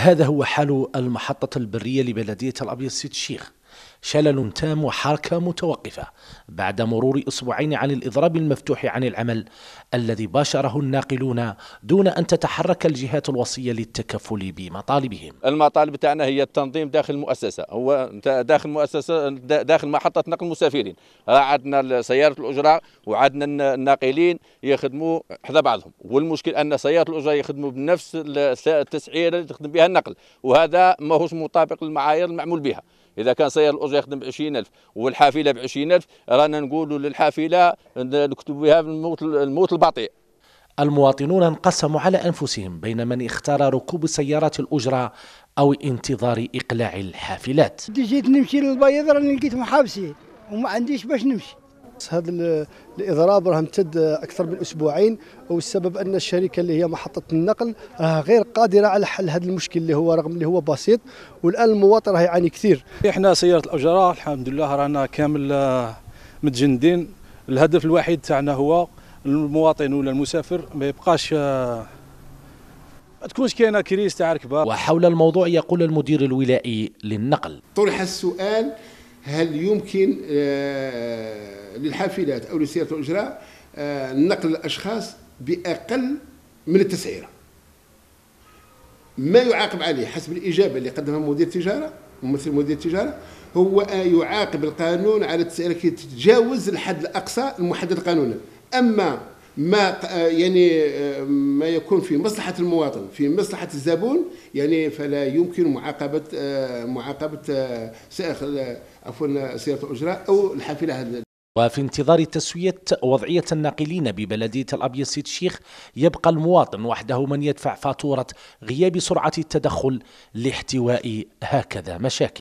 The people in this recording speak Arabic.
هذا هو حال المحطة البرية لبلدية الأبيض سيد الشيخ، شلل تام وحركة متوقفة بعد مرور أسبوعين عن الإضراب المفتوح عن العمل الذي باشره الناقلون دون أن تتحرك الجهات الوصية للتكفل بمطالبهم. المطالب تاعنا هي التنظيم داخل المؤسسة، هو داخل مؤسسة داخل محطة نقل المسافرين، عندنا سيارة الأجرة وعندنا الناقلين يخدموا حذا بعضهم، والمشكل أن سيارة الأجرة يخدموا بنفس التسعيرة اللي تخدم بها النقل، وهذا ماهوش مطابق للمعايير المعمول بها. إذا كان سيارة الأجرة يخدم ب20,000 والحافلة ب20,000، رانا نقولوا للحافلة نكتبوا بها الموت البطيء. المواطنون انقسموا على أنفسهم بين من اختار ركوب سيارات الأجرة أو انتظار إقلاع الحافلات. جيت نمشي للبيض راني لقيتهم حابسين وما عنديش باش نمشي. هذا الإضراب راه امتد أكثر من أسبوعين، والسبب أن الشركة اللي هي محطة النقل غير قادرة على حل هذا المشكل اللي هو رغم اللي هو بسيط، والآن المواطن راه يعاني كثير. احنا سيارة الأجرة الحمد لله رانا كامل متجندين. الهدف الوحيد تاعنا هو المواطن ولا المسافر ما يبقاش ما تكونش كاينه كريس تاع ركبه. وحول الموضوع يقول المدير الولائي للنقل: طرح السؤال هل يمكن للحافلات أو لسيارة الأجرة نقل الأشخاص بأقل من التسعيرة؟ ما يعاقب عليه حسب الإجابة اللي قدمها مدير التجارة ممثل مدير التجارة هو يعاقب القانون على التسعيرة كي تتجاوز الحد الأقصى المحدد قانونا. أما ما ما يكون في مصلحة المواطن في مصلحة الزبون فلا يمكن معاقبة سائق سيارة الأجرة أو الحافلة. وفي انتظار تسوية وضعية الناقلين ببلدية الأبيض سيد الشيخ يبقى المواطن وحده من يدفع فاتورة غياب سرعة التدخل لاحتواء هكذا مشاكل.